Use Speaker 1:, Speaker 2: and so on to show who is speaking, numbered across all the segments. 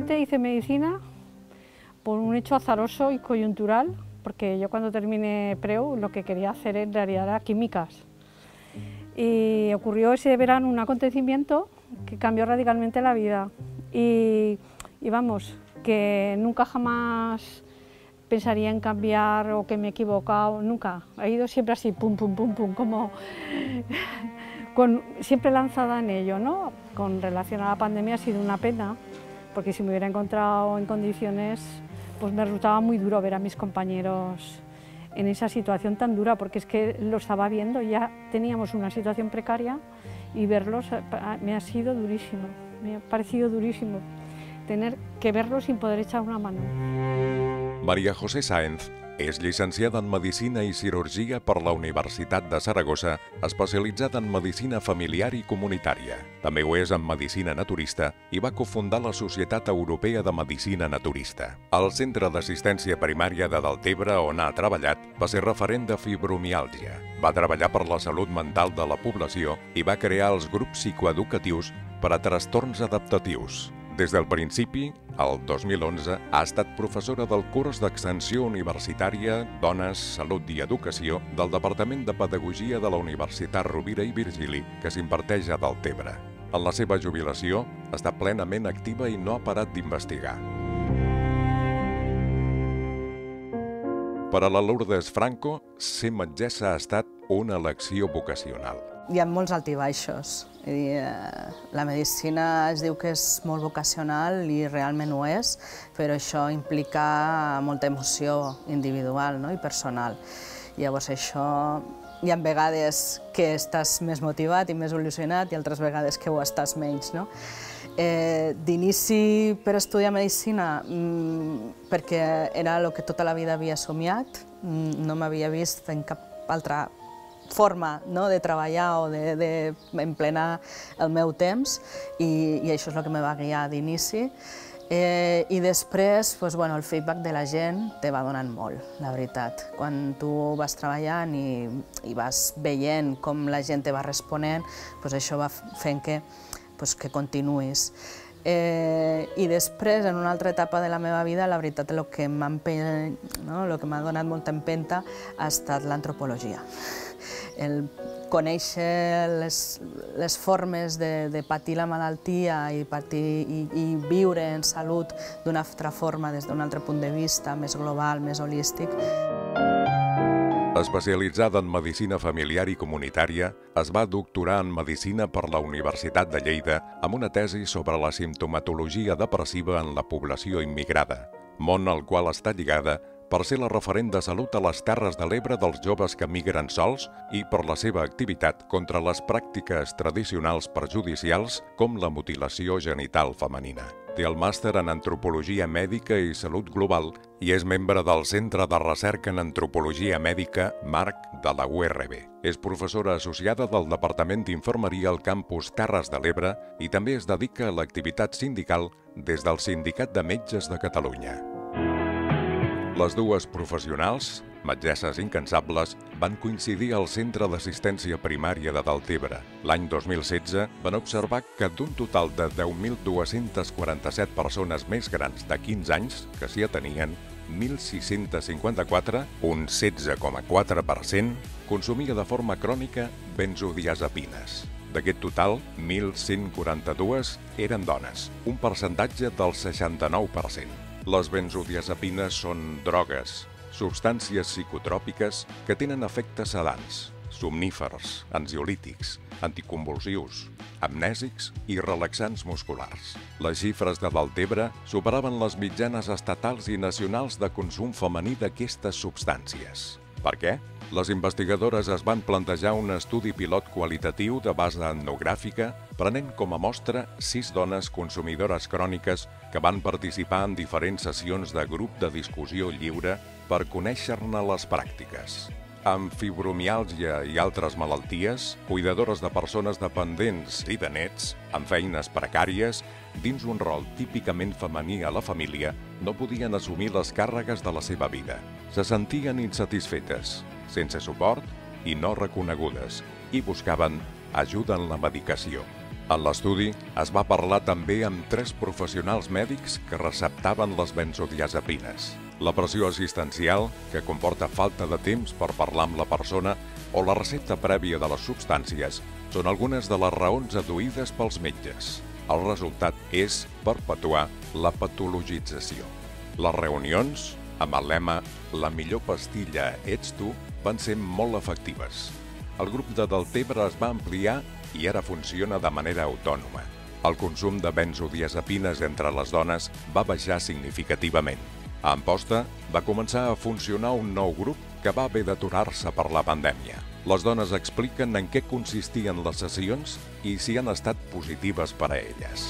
Speaker 1: realmente hice medicina por un hecho azaroso y coyuntural, porque yo cuando terminé PREU lo que quería hacer en realidad era químicas. Y ocurrió ese verano un acontecimiento que cambió radicalmente la vida. Y vamos, que nunca jamás pensaría en cambiar o que me he equivocado, nunca. Ha ido siempre así, pum, pum, pum, pum, como siempre lanzada en ello, ¿no? Con relación a la pandemia ha sido una pena, porque si me hubiera encontrado en condiciones, pues me resultaba muy duro ver a mis compañeros en esa situación tan dura, porque es que lo estaba viendo, ya teníamos una situación precaria y verlos me ha sido durísimo, me ha parecido durísimo tener que verlos sin poder echar una mano.
Speaker 2: Maria José Sáenz és llicenciada en Medicina i Cirurgia per la Universitat de Saragossa, especialitzada en Medicina Familiar i Comunitària. També ho és en Medicina Naturista i va cofundar la Societat Europea de Medicina Naturista. Al Centre d'Assistència Primària de Deltebre, on ha treballat, va ser referent de fibromiàlgia. Va treballar per la salut mental de la població i va crear els grups psicoeducatius per a trastorns adaptatius. Des del principi, el 2011, ha estat professora del curs d'extensió universitària Dones, Salut i Educació del Departament de Pedagogia de la Universitat Rovira i Virgili, que s'imparteix a Deltebre. En la seva jubilació, està plenament activa i no ha parat d'investigar. Per a la Lourdes Franco, ser metgessa ha estat una elecció vocacional.
Speaker 3: Hi ha molts altibaixos. La medicina es diu que és molt vocacional i realment ho és, però això implica molta emoció individual i personal. Llavors això, hi ha vegades que estàs més motivat i més il·lusionat i altres vegades que ho estàs menys. D'inici per estudiar medicina, perquè era el que tota la vida havia somiat, no m'havia vist en cap altra forma de treballar o d'emplenar el meu temps i això és el que me va guiar d'inici. I després el feedback de la gent te va donant molt, la veritat. Quan tu vas treballant i vas veient com la gent te va responent, això va fent que continuïs. I després, en una altra etapa de la meva vida, la veritat, el que m'ha donat molta empenta ha estat l'antropologia. El conèixer les formes de patir la malaltia i viure en salut d'una altra forma, des d'un altre punt de vista, més global, més holístic.
Speaker 2: Especialitzada en Medicina Familiar i Comunitària, es va doctorar en Medicina per la Universitat de Lleida amb una tesi sobre la simptomatologia depressiva en la població immigrada, món al qual està lligada per ser la referent de salut a les Terres de l'Ebre dels joves que migren sols i per la seva activitat contra les pràctiques tradicionals perjudicials com la mutilació genital femenina. Té el màster en Antropologia Mèdica i Salut Global i és membre del Centre de Recerca en Antropologia Mèdica MARC de la URB. És professora associada del Departament d'Infermeria al campus Terres de l'Ebre i també es dedica a l'activitat sindical des del Sindicat de Metges de Catalunya. Les dues professionals, metgesses incansables, van coincidir al Centre d'Assistència Primària de Deltebre. L'any 2016 van observar que d'un total de 10.247 persones més grans de 15 anys que s'hi atenien, 1.654, un 16,4%, consumia de forma crònica benzodiazepines. D'aquest total, 1.142 eren dones, un percentatge del 69%. Les benzodiazepines són drogues, substàncies psicotròpiques que tenen efectes sedants, somnífers, ansiolítics, anticonvulsius, amnèsics i relaxants musculars. Les xifres de Deltebre superaven les mitjanes estatals i nacionals de consum femení d'aquestes substàncies. Per què? Les investigadores es van plantejar un estudi pilot qualitatiu de base etnogràfica prenent com a mostra 6 dones consumidores cròniques que van participar en diferents sessions de grup de discussió lliure per conèixer-ne les pràctiques. Amb fibromiàlgia i altres malalties, cuidadores de persones dependents i de nets, amb feines precàries, dins un rol típicament femení a la família, no podien assumir les càrregues de la seva vida. Se sentien insatisfetes, sense suport i no reconegudes, i buscaven ajuda en la medicació. En l'estudi es va parlar també amb 3 professionals mèdics que receptaven les benzodiazepines. La pressió assistencial, que comporta falta de temps per parlar amb la persona, o la recepta prèvia de les substàncies són algunes de les raons adduïdes pels metges. El resultat és perpetuar la patologització. Les reunions, amb el lema «La millor pastilla ets tu», van ser molt efectives. El grup de Deltebre es va ampliar i ara funciona de manera autònoma. El consum de benzodiazepines entre les dones va baixar significativament. A Amposta va començar a funcionar un nou grup que va haver d'aturar-se per la pandèmia. Les dones expliquen en què consistien les sessions i si han estat positives per a elles.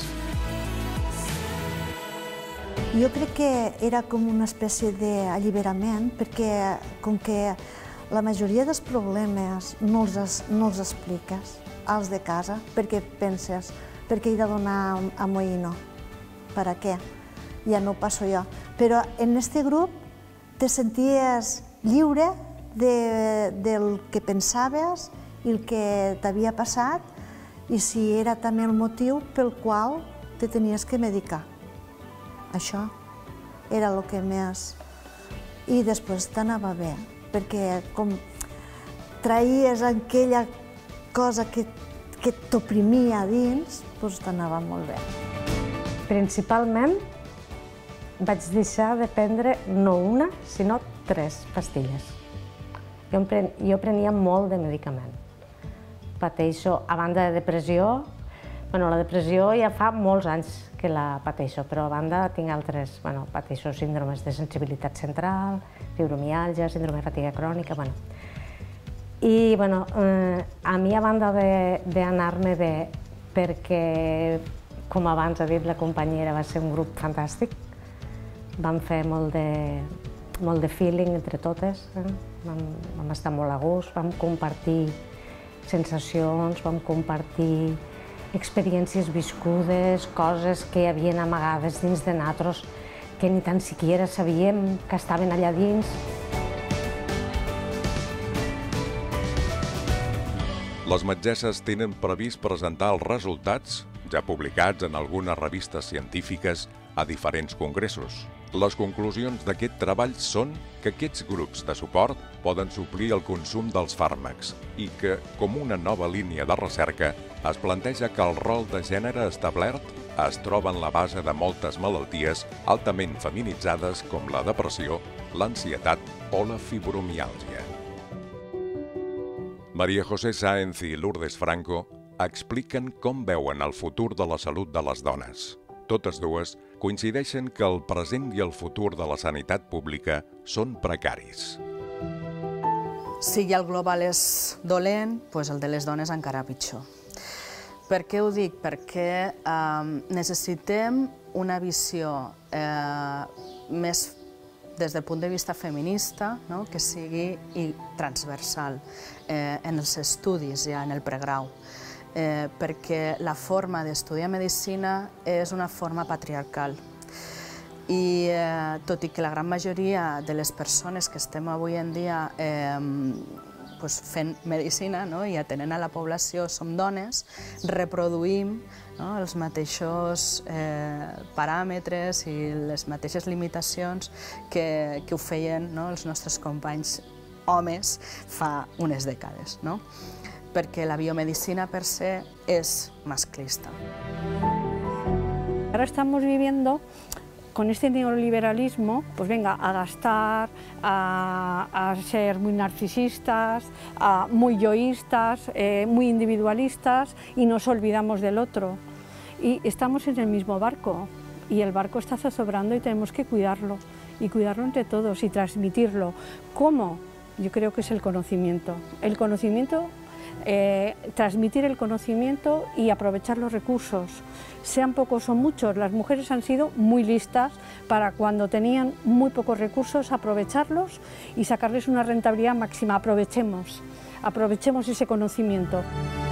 Speaker 4: Jo crec que era com una espècie d'alliberament, perquè com que la majoria dels problemes no els expliques als de casa, perquè penses, per què he de donar a Moïno? Per a què? Ja no ho passo jo. Però en aquest grup te senties lliure del que pensaves i el que t'havia passat i si era també el motiu pel qual te tenies que medicar. Això era el que més... I després t'anava bé, perquè com traïes aquella cosa que t'oprimia a dins, doncs t'anava molt bé.
Speaker 5: Principalment vaig deixar de prendre no una, sinó 3 pastilles. Jo prenia molt de medicament. Pateixo, a banda de depressió, la depressió ja fa molts anys que la pateixo, però a banda tinc altres, pateixo síndromes de sensibilitat central, fibromiàlgia, síndrome de fatiga crònica, I, a mi, a banda d'anar-me bé, perquè, com abans ha dit la companyera, va ser un grup fantàstic, vam fer molt de feeling entre totes, vam estar molt a gust, vam compartir sensacions, vam compartir experiències viscudes, coses que hi havia amagades dins de nosaltres que ni tan siquiera sabíem que estaven allà dins.
Speaker 2: Les metgesses tenen previst presentar els resultats, ja publicats en algunes revistes científiques, a diferents congressos. Les conclusions d'aquest treball són que aquests grups de suport poden suplir el consum dels fàrmacs i que, com una nova línia de recerca, es planteja que el rol de gènere establert es troba en la base de moltes malalties altament feminitzades com la depressió, l'ansietat o la fibromiàlgia. María José Sáenz i Lourdes Franco expliquen com veuen el futur de la salut de les dones. Totes dues coincideixen que el present i el futur de la sanitat pública són precaris.
Speaker 3: Si ja el global és dolent, doncs el de les dones encara pitjor. Per què ho dic? Perquè necessitem una visió més des del punt de vista feminista, que sigui transversal en els estudis, ja en el pregrau, perquè la forma d'estudiar medicina és una forma patriarcal. I tot i que la gran majoria de les persones que estem avui en dia fent medicina i atenent a la població som dones, reproduïm els mateixos paràmetres i les mateixes limitacions que ho feien els nostres companys homes fa unes dècades, perquè la biomedicina per se es masclista.
Speaker 1: Ahora estamos viviendo con este neoliberalismo, pues venga, a gastar, a ser muy narcisistas, muy yoístas, muy individualistas y nos olvidamos del otro. Y estamos en el mismo barco y el barco está zozobrando y tenemos que cuidarlo y cuidarlo entre todos y transmitirlo. ¿Cómo? Yo creo que es el conocimiento. El conocimiento, transmitir el conocimiento y aprovechar los recursos. Sean pocos o muchos, las mujeres han sido muy listas para cuando tenían muy pocos recursos aprovecharlos y sacarles una rentabilidad máxima. Aprovechemos ese conocimiento.